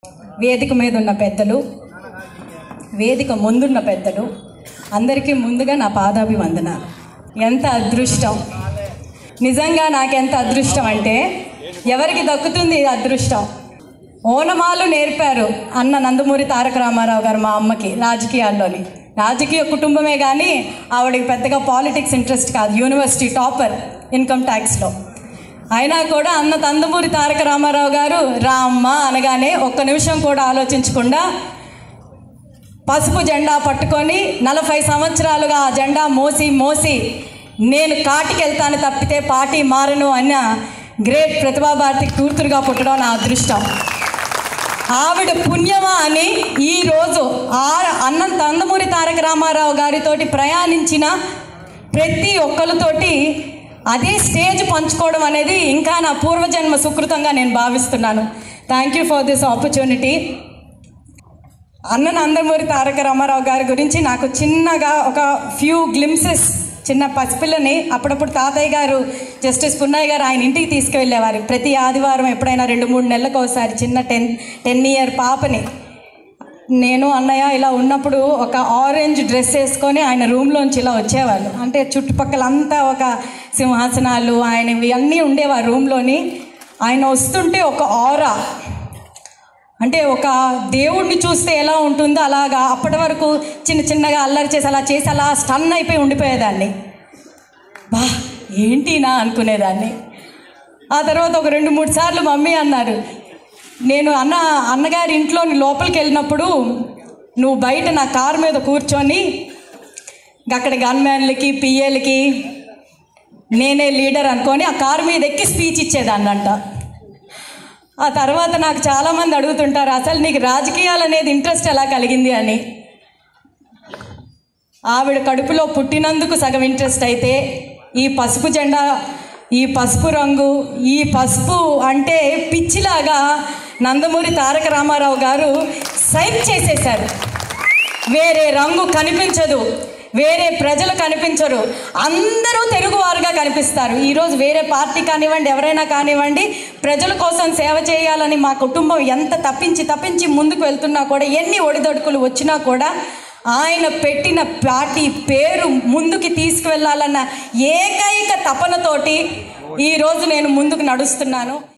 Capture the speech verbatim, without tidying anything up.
వేదిక మీద ఉన్న పెద్దలు, వేదిక ముందున్న పెద్దలు అందరికీ ముందుగా నా పాదాభివందనాలు. ఎంత అదృష్టం, నిజంగా నాకెంత అదృష్టం అంటే ఎవరికి దక్కుతుంది ఈ అదృష్టం. ఓనమాలు నేర్పారు అన్న నందమూరి తారక రామారావు గారు మా అమ్మకి రాజకీయాల్లోని. రాజకీయ కుటుంబమే కానీ ఆవిడకి పెద్దగా పాలిటిక్స్ ఇంట్రెస్ట్ కాదు. యూనివర్సిటీ టాపర్ ఇన్కమ్ ట్యాక్స్లో. అయినా కూడా అన్న నందమూరి తారక రామారావు గారు రా అమ్మ అనగానే ఒక్క నిమిషం కూడా ఆలోచించకుండా పసుపు జెండా పట్టుకొని నలభై సంవత్సరాలుగా ఆ జెండా మోసి మోసి నేను కాటికి వెళ్తాను తప్పితే పార్టీ మారను అన్న గ్రేట్ ప్రతిభాభారతి కూతురుగా పుట్టడం నా అదృష్టం. ఆవిడ పుణ్యమా అని ఈరోజు ఆ అన్న నందమూరి తారక రామారావు గారితోటి ప్రయాణించిన ప్రతి ఒక్కరితోటి అదే స్టేజ్ పంచుకోవడం అనేది ఇంకా నా పూర్వజన్మ సుకృతంగా నేను భావిస్తున్నాను. Thank you for this opportunity. అన్న నందమూరి తారక రామారావు గారి గురించి నాకు చిన్నగా ఒక ఫ్యూ గ్లిమ్సెస్, చిన్న పసిపిల్లని అప్పుడప్పుడు తాతయ్య గారు జస్టిస్ పున్నయ్య గారు ఆయన ఇంటికి తీసుకువెళ్ళేవారు. ప్రతి ఆదివారం ఎప్పుడైనా రెండు మూడు నెలలకు ఒకసారి చిన్న టెన్ టెన్ ఇయర్ పాపని నేను అన్నయ్య ఇలా ఉన్నప్పుడు ఒక ఆరెంజ్ డ్రెస్ వేసుకొని ఆయన రూమ్లోంచి ఇలా వచ్చేవాళ్ళు. అంటే చుట్టుపక్కల అంతా ఒక సింహాసనాలు ఆయన ఇవన్నీ ఉండేవారు రూమ్లోని. ఆయన వస్తుంటే ఒక ఆరా, అంటే ఒక దేవుడిని చూస్తే ఎలా ఉంటుందో అలాగా అప్పటి వరకు చిన్న చిన్నగా అల్లరి చేసి అలా చేసి అలా స్టన్ అయిపోయి ఉండిపోయేదాన్ని. బా ఏంటినా అనుకునేదాన్ని. ఆ తర్వాత ఒక రెండు మూడు సార్లు మమ్మీ అన్నారు, నేను అన్న అన్నగారి ఇంట్లో లోపలికి వెళ్ళినప్పుడు నువ్వు బయట నా కారు మీద కూర్చొని అక్కడ గన్మ్యాన్లకి పిఏలకి నేనే లీడర్ అనుకొని ఆ కారు మీద ఎక్కి స్పీచ్ ఇచ్చేదాన్నంట. ఆ తర్వాత నాకు చాలామంది అడుగుతుంటారు అసలు నీకు రాజకీయాలు అనేది ఇంట్రెస్ట్ ఎలా కలిగింది అని. ఆవిడ కడుపులో పుట్టినందుకు సగం ఇంట్రెస్ట్ అయితే ఈ పసుపు జెండా, ఈ పసుపు రంగు, ఈ పసుపు అంటే పిచ్చిలాగా నందమూరి తారక రామారావు గారు సైన్ చేసేశారు. వేరే రంగు కనిపించదు, వేరే ప్రజలు కనిపించరు, అందరూ తెలుగువారుగా కనిపిస్తారు. ఈరోజు వేరే పార్టీ కానివ్వండి, ఎవరైనా కానివ్వండి, ప్రజల కోసం సేవ చేయాలని మా కుటుంబం ఎంత తప్పించి తప్పించి ముందుకు వెళ్తున్నా కూడా, ఎన్ని ఒడిదొడుకులు వచ్చినా కూడా ఆయన పెట్టిన పార్టీ పేరు ముందుకు తీసుకువెళ్ళాలన్న ఏకైక తపనతోటి ఈరోజు నేను ముందుకు నడుస్తున్నాను.